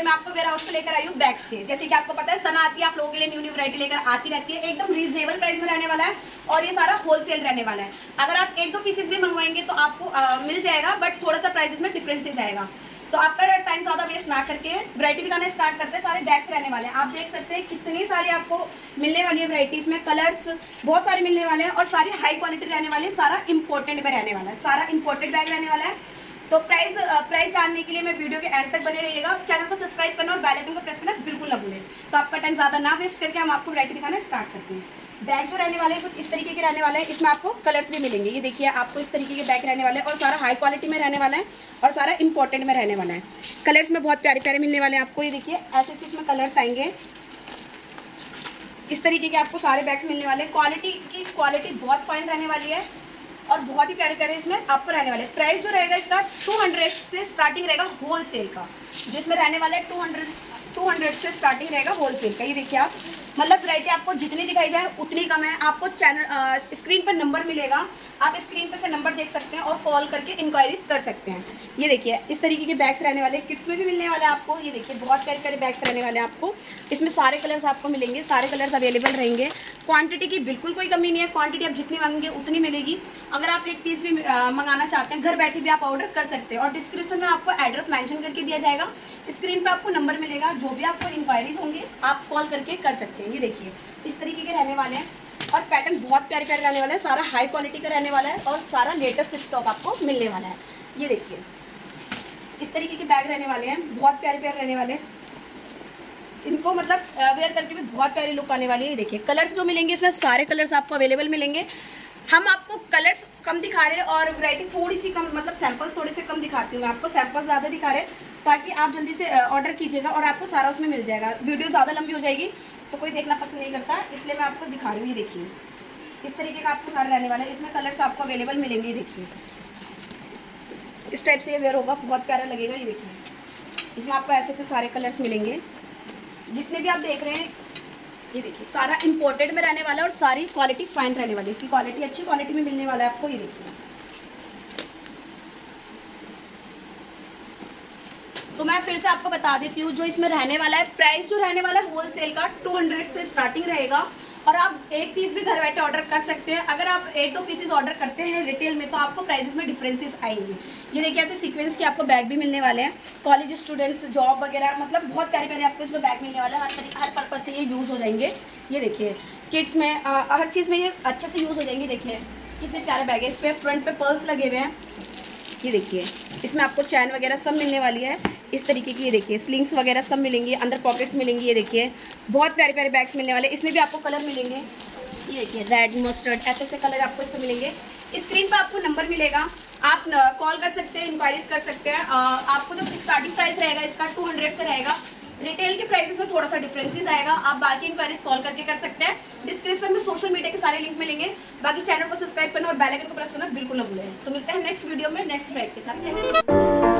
मैं आपको ware house पे लेकर आई हूँ बैग्स के। जैसे कि आपको पता है सना आती है, आप लोगों के लिए न्यू वैरायटी लेकर आती रहती है। एकदम रीजनेबल प्राइस में रहने वाला है और ये सारा होलसेल रहने वाला है। अगर आप 1-2 पीसेस भी मंगवाएंगे तो आपको मिल जाएगा, बट थोड़ा सा प्राइसेस में डिफरेंसेस आएगा। तो आपका टाइम ज़्यादा वेस्ट ना करके वैरायटी दिखाना स्टार्ट करते हैं। सारे बैग्स रहने वाले हैं, आप देख सकते हैं कितनी सारी आपको मिलने वाली है वैरायटीज में, कलर्स बहुत सारे मिलने वाले हैं और सारी हाई क्वालिटी रहने वाली है। सारा इंपोर्टेड में रहने वाला है, सारा इंपोर्टेड बैग रहने वाला है। तो प्राइस जानने के लिए मैं वीडियो के एंड तक बने रहिएगा। चैनल को सब्सक्राइब करना और बेल आइकन को प्रेस करना बिल्कुल ना भूलें। तो आपका टाइम ज़्यादा ना वेस्ट करके हम आपको वैरायटी दिखाना स्टार्ट करते हैं। बैग जो रहने वाले हैं कुछ इस तरीके के रहने वाले हैं। इसमें आपको कलर्स भी मिलेंगे। ये देखिए आपको इस तरीके के बैग रहने वाले हैं और सारा हाई क्वालिटी में रहने वाला है और सारा इंपॉर्टेंट में रहने वाला है। कलर्स में बहुत प्यारे प्यारे मिलने वाले हैं आपको। ये देखिए ऐसे इसमें कलर्स आएंगे। इस तरीके के आपको सारे बैग्स मिलने वाले हैं। क्वालिटी बहुत फाइन रहने वाली है और बहुत ही प्यारे प्यारे इसमें आपको रहने वाले। प्राइस जो रहेगा इसका 200 से स्टार्टिंग रहेगा होलसेल का। जो इसमें रहने वाला है 200 से स्टार्टिंग रहेगा होलसेल का। ये देखिए आप, मतलब वैरायटी आपको जितनी दिखाई जाए उतनी कम है। आपको चैनल स्क्रीन पर नंबर मिलेगा, आप स्क्रीन पर से नंबर देख सकते हैं और कॉल करके इंक्वायरीज कर सकते हैं। ये देखिए इस तरीके के बैग्स रहने वाले, किड्स में भी मिलने वाले हैं आपको। ये देखिए बहुत प्यारे प्यारे बैग्स रहने वाले हैं आपको। इसमें सारे कलर्स आपको मिलेंगे, सारे कलर्स अवेलेबल रहेंगे। क्वांटिटी की बिल्कुल कोई कमी नहीं है, क्वांटिटी आप जितनी मांगेंगे उतनी मिलेगी। अगर आप 1 पीस भी मंगाना चाहते हैं घर बैठे भी आप ऑर्डर कर सकते हैं और डिस्क्रिप्शन में आपको एड्रेस मेंशन करके दिया जाएगा। स्क्रीन पे आपको नंबर मिलेगा, जो भी आपको इंक्वायरीज होंगे आप कॉल करके कर सकते हैं। ये देखिए इस तरीके के रहने वाले हैं और पैटर्न बहुत प्यारे प्यारे रहने वाले हैं। सारा हाई क्वालिटी का रहने वाला है और सारा लेटेस्ट स्टॉक आपको मिलने वाला है। ये देखिए इस तरीके के बैग रहने वाले हैं, बहुत प्यारे प्यारे रहने वाले हैं। इनको मतलब वेयर करके भी बहुत प्यारी लुक आने वाली है। ये देखिए कलर्स जो मिलेंगे इसमें सारे कलर्स आपको अवेलेबल मिलेंगे। हम आपको कलर्स कम दिखा रहे हैं और वैरायटी थोड़ी सी कम, मतलब सैंपल्स थोड़े से कम दिखाती हूँ। मैं आपको सैंपल्स ज़्यादा दिखा रहे हैं ताकि आप जल्दी से ऑर्डर कीजिएगा और आपको सारा उसमें मिल जाएगा। वीडियो ज़्यादा लंबी हो जाएगी तो कोई देखना पसंद नहीं करता, इसलिए मैं आपको दिखा रही हूँ। ये देखिए इस तरीके का आपको सारे रहने वाला है। इसमें कलर्स आपको अवेलेबल मिलेंगे। ये देखिए इस टाइप से ये वेयर होगा, बहुत प्यारा लगेगा। ये देखिए इसमें आपको ऐसे सारे कलर्स मिलेंगे जितने भी आप देख रहे हैं। ये देखिए सारा इंपोर्टेड में रहने वाला है और सारी क्वालिटी फाइन रहने वाली है। इसकी क्वालिटी अच्छी क्वालिटी में मिलने वाला है आपको। ये देखिए तो मैं फिर से आपको बता देती हूँ जो इसमें रहने वाला है। प्राइस जो रहने वाला है होलसेल का 200 से स्टार्टिंग रहेगा और आप 1 पीस भी घर बैठे ऑर्डर कर सकते हैं। अगर आप 1-2 पीसेस ऑर्डर करते हैं रिटेल में तो आपको प्राइसेस में डिफरेंसेस आएंगे। ये देखिए ऐसे सीक्वेंस के आपको बैग भी मिलने वाले हैं। कॉलेज स्टूडेंट्स, जॉब वगैरह, मतलब बहुत प्यारे प्यारे आपको इसमें बैग मिलने वाले हैं। हर पर्पज से ये यूज़ हो जाएंगे। ये देखिए किड्स में हर चीज़ में ये अच्छे से यूज़ हो जाएंगे। देखिए कितने प्यारे बैग है। इस पर फ्रंट पे पर्ल्स लगे हुए हैं। ये देखिए इसमें आपको चैन वगैरह सब मिलने वाली है इस तरीके की। ये देखिए स्लिंग्स वगैरह सब मिलेंगी, अंदर पॉकेट्स मिलेंगी। ये देखिए बहुत प्यारे प्यारे बैग्स मिलने वाले। इसमें भी आपको कलर मिलेंगे। ये देखिए रेड, मस्टर्ड, ऐसे कलर आपको इसमें मिलेंगे। स्क्रीन पर आपको नंबर मिलेगा, आप कॉल कर सकते हैं, इंक्वायरीज कर सकते हैं। आपको जो स्टार्टिंग प्राइस रहेगा इसका 200 से रहेगा। रिटेल के प्राइसेस में थोड़ा सा डिफरेंसेस आएगा। आप बाकी इंक्वायरीज कॉल करके कर सकते हैं। डिस्क्रिप्शन में सोशल मीडिया के सारे लिंक मिलेंगे। बाकी चैनल को सब्सक्राइब करना और बेल आइकन को प्रेस करना बिल्कुल ना भूलें। तो मिलते हैं नेक्स्ट वीडियो में नेक्स्ट ब्राइट के साथ।